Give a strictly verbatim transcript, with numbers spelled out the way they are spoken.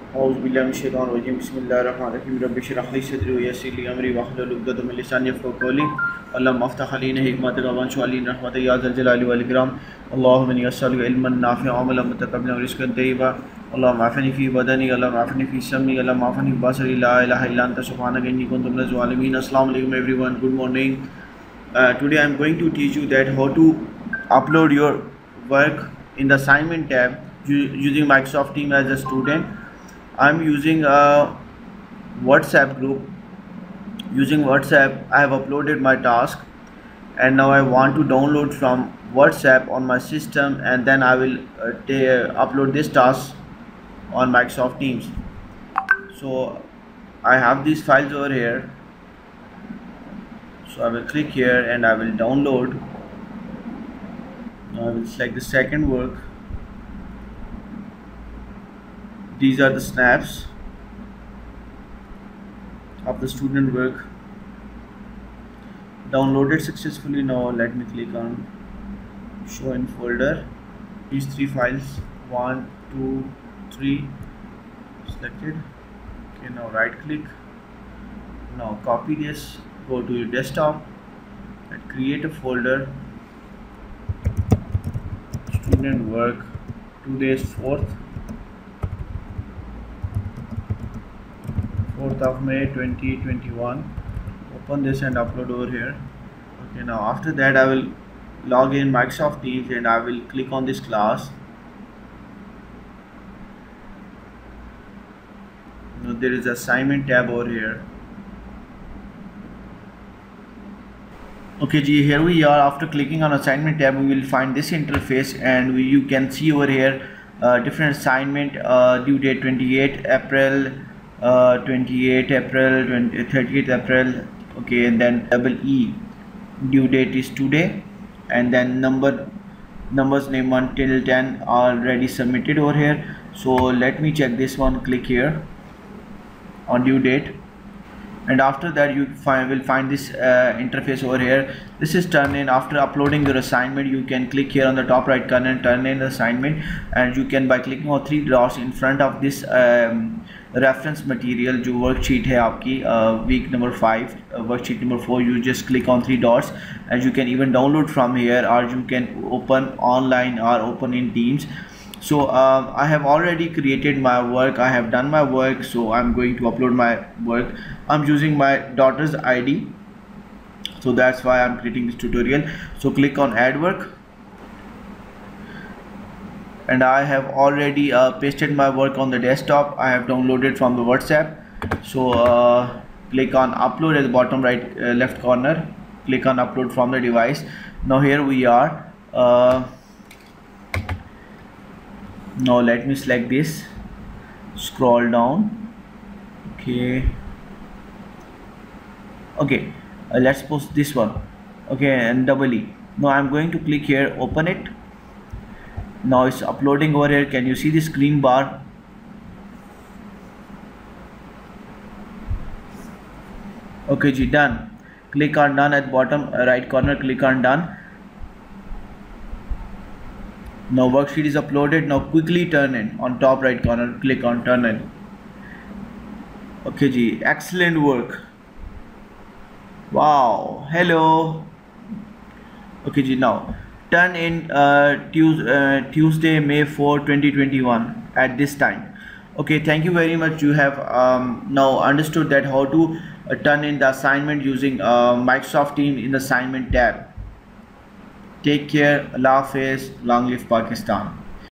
औज़ुबिल्लाहिमिनश्शैतानिर्रजीम बिस्मिल्लाहिर्रहमानिर्रहीम रब्बि इश्रह ली सदरी व यस्सिर ली अमरी वहलुल उक़दतम मिन लिसानी यफ़क़हू क़ौली अल्लाहुम्मा अफ़्तह अलैना हिकमतक वंशुर अलैना रहमतक या ज़ल जलाली वल इकराम अल्लाहुम्मा इन्नी अस्अलुका इल्मन नाफ़िअन व अमलन मुतक़ब्बलन व रिज़्क़न तय्यिबा अल्लाहुम्मा आफ़िनी फ़ी बदनी अल्लाहुम्मा आफ़िनी फ़ी समई अल्लाहुम्मा आफ़िनी फ़ी बसरी ला इलाहा इल्ला अंता सुब्हानका इन्नी कुन्तु मिनज़ ज़ालिमीन। अस्सलामु अलैकुम everyone, good morning. Uh, today I am going to teach you that how to upload your work in the assignment tab using Microsoft Teams as a student. I am using a WhatsApp group. Using WhatsApp, I have uploaded my task, and now I want to download from WhatsApp on my system, and then I will uh, upload this task on Microsoft Teams. So I have these files over here. So I will click here and I will download. Now I will select the second work. These are the snaps of the student work. Downloaded successfully. Now let me click on show in folder. These three files, one, two, three, selected. Okay, now right click. Now copy this. Go to your desktop and create a folder. Student work. Today is fourth. fourth of May twenty twenty-one. Open this and upload over here. Okay, now after that I will log in Microsoft Teams and I will click on this class. Now there is assignment tab over here. Okay, G, here we are. After clicking on assignment tab, we will find this interface, and we, you can see over here uh, different assignment, uh, due date twenty-eighth April, uh, twenty-eighth April, thirtieth April. Okay, and then double E, due date is today, and then number numbers name one till ten are already submitted over here. So let me check this one. Click here on due date. And after that you find, will find this uh, interface over here. This is turn in. After uploading your assignment, you can click here on the top right corner and turn in the assignment, and you can by clicking on three dots in front of this um, reference material जो worksheet है आपकी uh, week number five, uh, worksheet number four, you just click on three dots and you can even download from here, or you can open online or open in Teams. So uh, I have already created my work. I have done my work, so I'm going to upload my work. I'm using my daughter's I D, so that's why I'm creating this tutorial. So click on add work, and I have already uh, pasted my work on the desktop. I have downloaded from the WhatsApp. So uh, click on upload at the bottom right uh, left corner. Click on upload from the device. Now here we are. Uh, now let me select this, scroll down. Okay, okay, uh, let's post this one. Okay, and double E. Now I'm going to click here, open it. Now it's uploading over here. Can you see the screen bar? Okay, G, done. Click on done at bottom right corner. Click on done. Now worksheet is uploaded. Now quickly turn in on top right corner. Click on turn in. Okay, G, excellent work. Wow, hello. Okay, G, now turn in uh, Tuesday, uh, Tuesday May fourth twenty twenty-one at this time. Okay, thank you very much. You have um, now understood that how to uh, turn in the assignment using uh, Microsoft Teams in the assignment tab. Take care. Allah Hafiz. Long live Pakistan.